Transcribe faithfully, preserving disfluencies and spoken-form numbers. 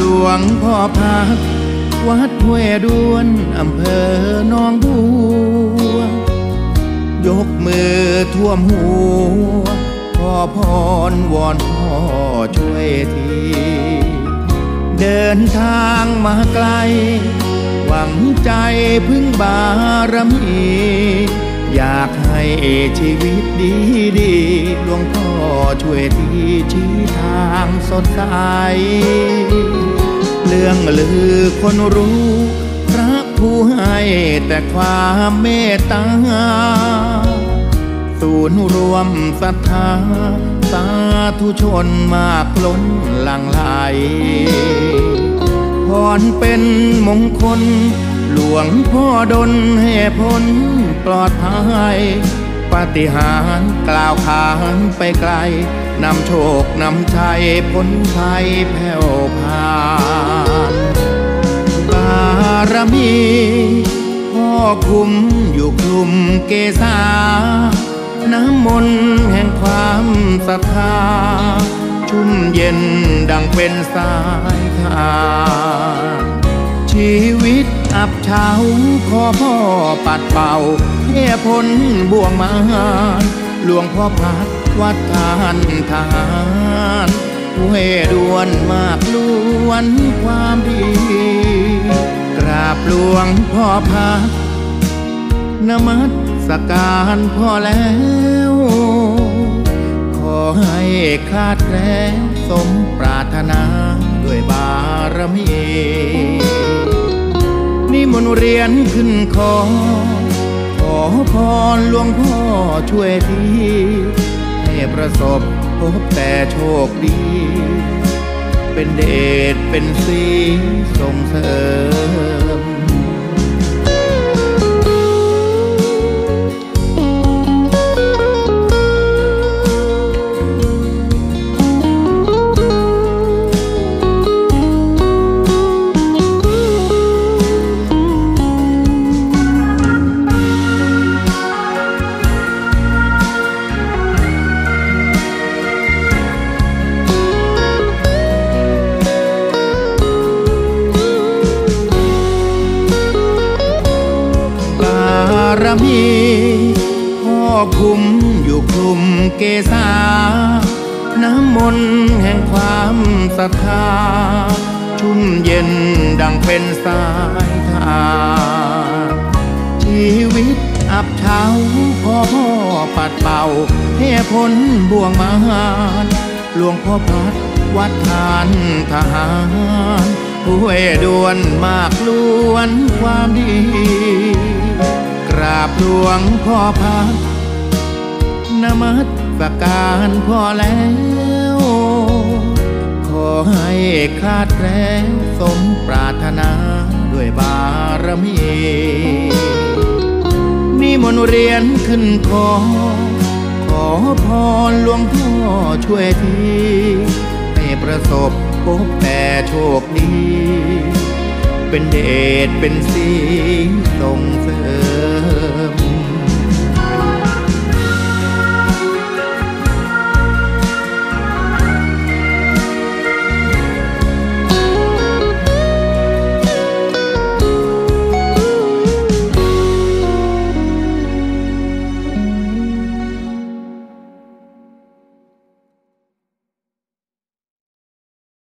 ลวงพ่อพักวัดห้วยด้วนอำเภอหนองบัวยกมือท่วมหัวขอพรวอนพ่อช่วยทีเดินทางมาไกลหวังใจพึ่งบารมีอยากให้ชีวิตดีดีหลวงพ่อช่วยทีชี้ทางสดใสเรื่องลือคนรู้พระผู้ให้แต่ความเมตตาศูนย์รวมศรัทธาสาธุชนมากล้นหลั่งไหลพรเป็นมงคลหลวงพ่อดลให้พ้นปลอดภัยปาฏิหาริย์กล่าวขานไปไกลนำโชคนำชัยพ้นภัยแผ่วพานบารมีพ่อคุมอยู่กลุ่มเกษาน้ำมนต์แห่งความศรัทธาชุ่มเย็นดังเป็นสายทานชีวิตอับเฉาขอพ่อปัดเป่าให้พ้นบ่วงมารหลวงพ่อพักวัดทานทหารห้วยด้วนมากล้วนความดีกราบหลวงพ่อพักนมัสการพ่อแล้วขอให้คลาดแคล้วสมปรารถนาด้วยบารมีนิมนต์เรียนขึ้นคอขอพรหลวงพ่อช่วยทีให้ประสบพบแต่โชคดีเป็นเดชเป็นสีส่งเสริมบารมีพ่อคุมอยู่กลุ่มเกษาน้ำมนต์แห่งความศรัทธาชุ่มเย็นดังเป็นสายทานชีวิตอับเฉาขอพ่อปัดเป่าให้พ้นบ่วงมารหลวงพ่อพัดวัดทานทหารห้วยด้วนมากล้วนความดีกราบหลวงพ่อพักนมัสการพ่อแล้วขอให้คลาดแคล้วสมปรารถนาด้วยบารมีนิมนต์เรียนขึ้นคอขอพรหลวงพ่อช่วยทีให้ประสบพบแต่โชคดีเป็นเดชเป็นสีส่งเสริม